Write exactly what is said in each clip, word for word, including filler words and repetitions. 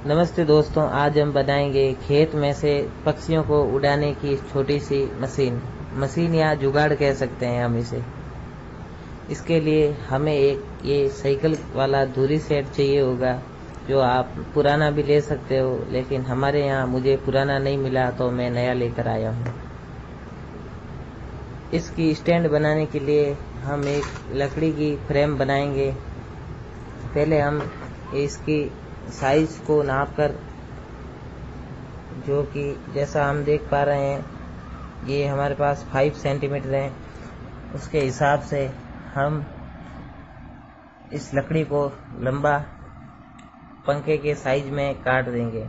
नमस्ते दोस्तों, आज हम बनाएंगे खेत में से पक्षियों को उड़ाने की छोटी सी मशीन मशीन या जुगाड़ कह सकते हैं हम इसे। इसके लिए हमें एक ये साइकिल वाला धुरी सेट चाहिए होगा, जो आप पुराना भी ले सकते हो, लेकिन हमारे यहाँ मुझे पुराना नहीं मिला तो मैं नया लेकर आया हूँ। इसकी स्टैंड बनाने के लिए हम एक लकड़ी की फ्रेम बनाएंगे। पहले हम इसकी साइज को नापकर, जो कि जैसा हम देख पा रहे हैं ये हमारे पास फाइव सेंटीमीटर है, उसके हिसाब से हम इस लकड़ी को लंबा पंखे के साइज में काट देंगे।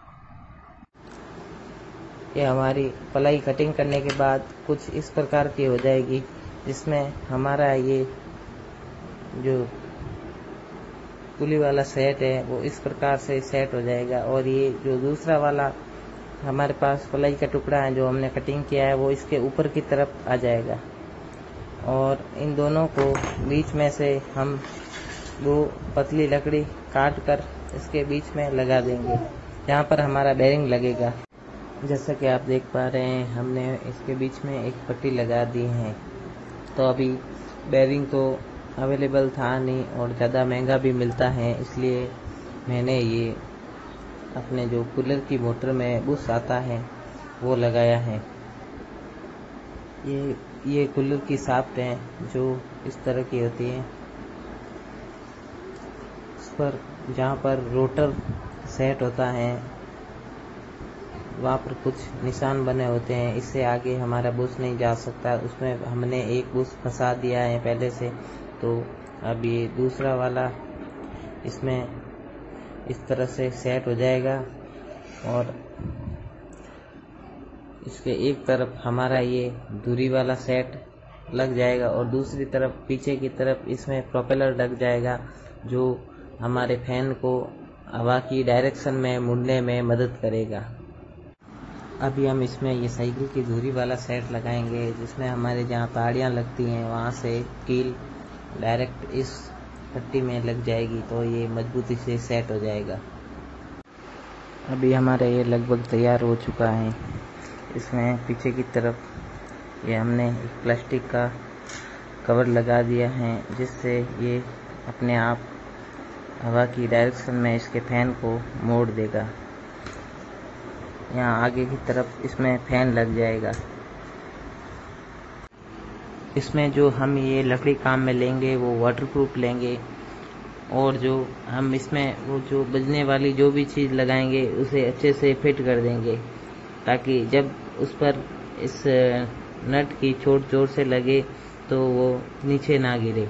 ये हमारी प्लाई कटिंग करने के बाद कुछ इस प्रकार की हो जाएगी, जिसमें हमारा ये जो पुली वाला सेट है वो इस प्रकार से सेट हो जाएगा। और ये जो दूसरा वाला हमारे पास प्लाई का टुकड़ा है जो हमने कटिंग किया है, वो इसके ऊपर की तरफ आ जाएगा। और इन दोनों को बीच में से हम दो पतली लकड़ी काट कर इसके बीच में लगा देंगे, जहाँ पर हमारा बेरिंग लगेगा। जैसा कि आप देख पा रहे हैं, हमने इसके बीच में एक पट्टी लगा दी है। तो अभी बेरिंग तो अवेलेबल था नहीं और ज़्यादा महंगा भी मिलता है, इसलिए मैंने ये अपने जो कूलर की मोटर में बुश आता है वो लगाया है। ये ये कूलर की शाफ्ट है जो इस तरह की होती है। उस पर जहाँ पर रोटर सेट होता है वहाँ पर कुछ निशान बने होते हैं, इससे आगे हमारा बुश नहीं जा सकता। उसमें हमने एक बुश फंसा दिया है पहले से, तो अब ये दूसरा वाला इसमें इस तरह से सेट हो जाएगा। और इसके एक तरफ हमारा ये धुरी वाला सेट लग जाएगा और दूसरी तरफ पीछे की तरफ इसमें प्रोपेलर लग जाएगा, जो हमारे फैन को हवा की डायरेक्शन में मुड़ने में मदद करेगा। अभी हम इसमें ये साइकिल की धुरी वाला सेट लगाएंगे, जिसमें हमारे जहाँ ताड़ियाँ लगती हैं वहाँ से कील डायरेक्ट इस पट्टी में लग जाएगी, तो ये मजबूती से सेट हो जाएगा। अभी हमारा ये लगभग तैयार हो चुका है। इसमें पीछे की तरफ ये हमने एक प्लास्टिक का कवर लगा दिया है, जिससे ये अपने आप हवा की डायरेक्शन में इसके फैन को मोड़ देगा। यहाँ आगे की तरफ इसमें फैन लग जाएगा। इसमें जो हम ये लकड़ी काम में लेंगे वो वाटरप्रूफ लेंगे, और जो हम इसमें वो जो बजने वाली जो भी चीज़ लगाएंगे उसे अच्छे से फिट कर देंगे, ताकि जब उस पर इस नट की चोट जोर से लगे तो वो नीचे ना गिरे।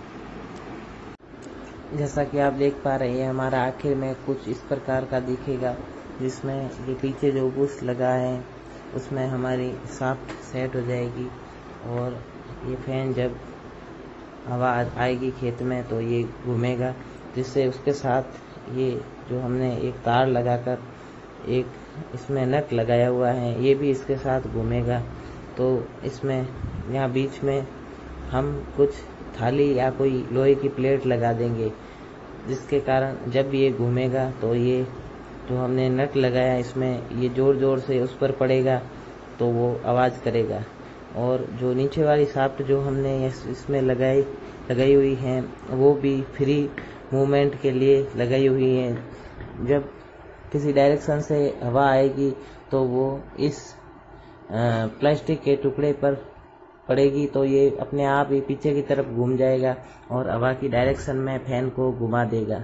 जैसा कि आप देख पा रहे हैं, हमारा आखिर में कुछ इस प्रकार का दिखेगा, जिसमें ये पीछे जो बुश लगा है उसमें हमारी शाफ्ट सेट हो जाएगी। और ये फैन जब हवा आएगी खेत में तो ये घूमेगा, जिससे उसके साथ ये जो हमने एक तार लगाकर एक इसमें नट लगाया हुआ है ये भी इसके साथ घूमेगा। तो इसमें यहाँ बीच में हम कुछ थाली या कोई लोहे की प्लेट लगा देंगे, जिसके कारण जब ये घूमेगा तो ये जो हमने नट लगाया इसमें ये ज़ोर ज़ोर से उस पर पड़ेगा तो वो आवाज़ करेगा। और जो नीचे वाली शाफ्ट जो हमने इसमें लगाई लगाई हुई है वो भी फ्री मूवमेंट के लिए लगाई हुई है। जब किसी डायरेक्शन से हवा आएगी तो वो इस प्लास्टिक के टुकड़े पर पड़ेगी, तो ये अपने आप ही पीछे की तरफ घूम जाएगा और हवा की डायरेक्शन में फैन को घुमा देगा।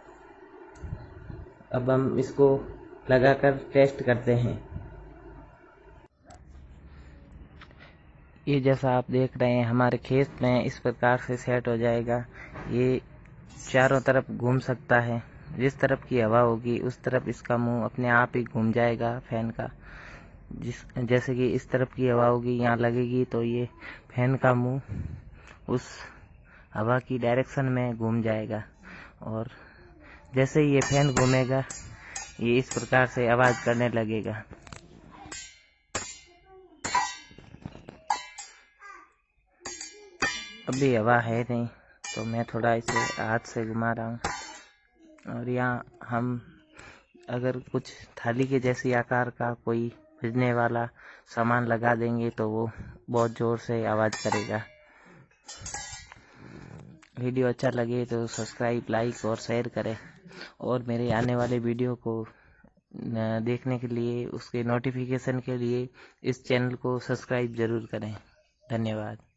अब हम इसको लगाकर टेस्ट करते हैं। ये जैसा आप देख रहे हैं हमारे खेत में इस प्रकार से सेट हो जाएगा। ये चारों तरफ घूम सकता है, जिस तरफ की हवा होगी उस तरफ इसका मुंह अपने आप ही घूम जाएगा फैन का। जिस जैसे कि इस तरफ की हवा होगी यहाँ लगेगी तो ये फैन का मुंह उस हवा की डायरेक्शन में घूम जाएगा, और जैसे ही ये फैन घूमेगा ये इस प्रकार से आवाज़ करने लगेगा। अभी हवा है नहीं तो मैं थोड़ा इसे हाथ से घुमा रहा हूँ। और यहाँ हम अगर कुछ थाली के जैसी आकार का कोई बजने वाला सामान लगा देंगे तो वो बहुत ज़ोर से आवाज़ करेगा। वीडियो अच्छा लगे तो सब्सक्राइब, लाइक और शेयर करें, और मेरे आने वाले वीडियो को देखने के लिए, उसके नोटिफिकेशन के लिए इस चैनल को सब्सक्राइब ज़रूर करें। धन्यवाद।